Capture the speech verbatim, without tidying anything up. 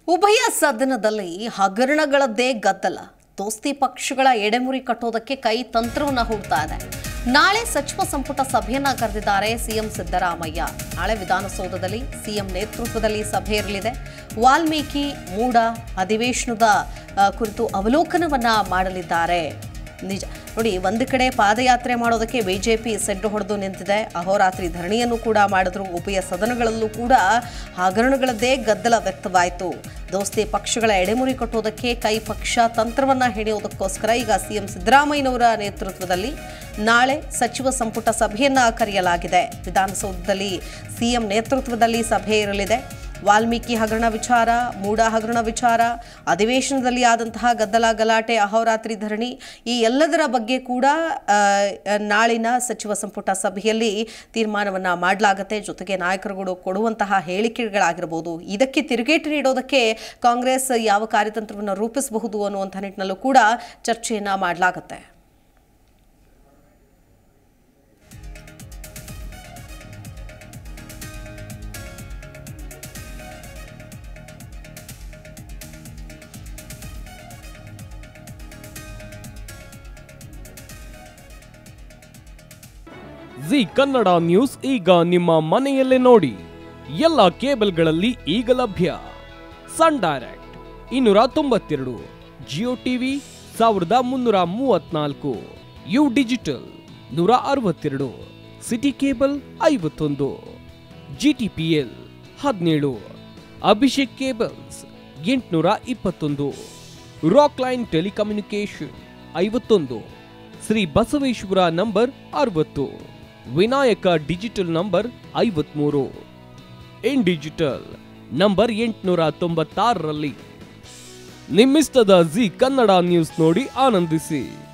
ಉಭಯ ಸದನದಲ್ಲಿ ಹಗರಣಗಳದ್ದೇ ಗದ್ದಲ. ದೋಸ್ತಿ ಪಕ್ಷಗಳ ಎಡೆಮುರಿ ಕಟ್ಟೋದಕ್ಕೆ ಕೈ ತಂತ್ರವನ್ನ ಹೂಡ್ತಾ ಇದೆ. ನಾಳೆ ಸಚಿವ ಸಂಪುಟ ಸಭೆಯನ್ನ ಕರೆದಿದ್ದಾರೆ ಸಿಎಂ ಸಿದ್ದರಾಮಯ್ಯ. ನಾಳೆ ವಿಧಾನಸೌಧದಲ್ಲಿ ಸಿಎಂ ನೇತೃತ್ವದಲ್ಲಿ ಸಭೆ ಇರಲಿದೆ. ವಾಲ್ಮೀಕಿ ಮೂಡ ಅಧಿವೇಶನದ ಕುರಿತು ಅವಲೋಕನವನ್ನ ಮಾಡಲಿದ್ದಾರೆ. ನಿಜ ನೋಡಿ, ಒಂದು ಕಡೆ ಪಾದಯಾತ್ರೆ ಮಾಡೋದಕ್ಕೆ ಬಿಜೆಪಿ ಸೆಡ್ಡು ಹೊಡೆದು ನಿಂತಿದೆ. ಅಹೋರಾತ್ರಿ ಧರಣಿಯನ್ನು ಕೂಡ ಮಾಡಿದ್ರು. ಉಭಯ ಸದನಗಳಲ್ಲೂ ಕೂಡ ಹಗರಣಗಳದ್ದೇ ಗದ್ದಲ ವ್ಯಕ್ತವಾಯಿತು. ದೋಸ್ತಿ ಪಕ್ಷಗಳ ಎಡೆಮುರಿ ಕಟ್ಟೋದಕ್ಕೆ ಕೈ ಪಕ್ಷ ತಂತ್ರವನ್ನ ಹಿಡಿಯೋದಕ್ಕೋಸ್ಕರ ಈಗ ಸಿಎಂ ಸಿದ್ದರಾಮಯ್ಯನವರ ನೇತೃತ್ವದಲ್ಲಿ ನಾಳೆ ಸಚಿವ ಸಂಪುಟ ಸಭೆಯನ್ನ ಕರೆಯಲಾಗಿದೆ. ವಿಧಾನಸೌಧದಲ್ಲಿ ಸಿಎಂ ನೇತೃತ್ವದಲ್ಲಿ ಸಭೆ ಇರಲಿದೆ. ವಾಲ್ಮೀಕಿ ಹಗರಣ ವಿಚಾರ, ಮೂಡ ಹಗರಣ ವಿಚಾರ, ಅಧಿವೇಶನದಲ್ಲಿ ಆದಂತಹ ಗದ್ದಲ ಗಲಾಟೆ, ಅಹೋರಾತ್ರಿ ಧರಣಿ, ಈ ಎಲ್ಲದರ ಬಗ್ಗೆ ಕೂಡ ನಾಳಿನ ಸಚಿವ ಸಂಪುಟ ಸಭೆಯಲ್ಲಿ ತೀರ್ಮಾನವನ್ನ ಮಾಡಲಾಗುತ್ತೆ. ಜೊತೆಗೆ ನಾಯಕರುಗಳು ಕೊಡುವಂತಹ ಹೇಳಿಕೆಗಳಾಗಿರಬಹುದು, ಇದಕ್ಕೆ ತಿರುಗೇಟು ನೀಡೋದಕ್ಕೆ ಕಾಂಗ್ರೆಸ್ ಯಾವ ಕಾರ್ಯತಂತ್ರವನ್ನು ರೂಪಿಸಬಹುದು ಅನ್ನುವಂಥ ನಿಟ್ಟಿನಲ್ಲೂ ಕೂಡ ಚರ್ಚೆಯನ್ನ ಮಾಡಲಾಗುತ್ತೆ. ಜಿ ಕನ್ನಡ ನ್ಯೂಸ್ ಈಗ ನಿಮ್ಮ ಮನೆಯಲ್ಲೇ ನೋಡಿ. ಎಲ್ಲ ಕೇಬಲ್ಗಳಲ್ಲಿ ಈಗ ಲಭ್ಯ. ಸನ್ ಡೈರೆಕ್ಟ್ ಇನ್ನೂರ ತೊಂಬತ್ತೆರಡು, ಜಿಯೋ ಟಿವಿ ಸಾವಿರದ ಮುನ್ನೂರ ಮೂವತ್ನಾಲ್ಕು, ಯು ಡಿಜಿಟಲ್ ನೂರ ಅರವತ್ತೆರಡು, ಸಿಟಿ ಕೇಬಲ್ ಐವತ್ತೊಂದು, ಜಿಟಿಪಿಎಲ್ ಹದಿನೇಳು, ಅಭಿಷೇಕ್ ಕೇಬಲ್ಸ್ ಎಂಟುನೂರ ಇಪ್ಪತ್ತೊಂದು, ರಾಕ್ ಲೈನ್ ಟೆಲಿಕಮ್ಯುನಿಕೇಶನ್ ಐವತ್ತೊಂದು, ಶ್ರೀ ಬಸವೇಶ್ವರ ನಂಬರ್ ಅರವತ್ತು, ವಿನಾಯಕ ಡಿಜಿಟಲ್ ನಂಬರ್ ಐವತ್ಮೂರು, ಇನ್ ಡಿಜಿಟಲ್ ನಂಬರ್ ಎಂಟುನೂರ ತೊಂಬತ್ತಾರರಲ್ಲಿ. ನಿಮ್ಮಿಸ್ತದ ಜಿ ಕನ್ನಡ ನ್ಯೂಸ್ ನೋಡಿ ಆನಂದಿಸಿ.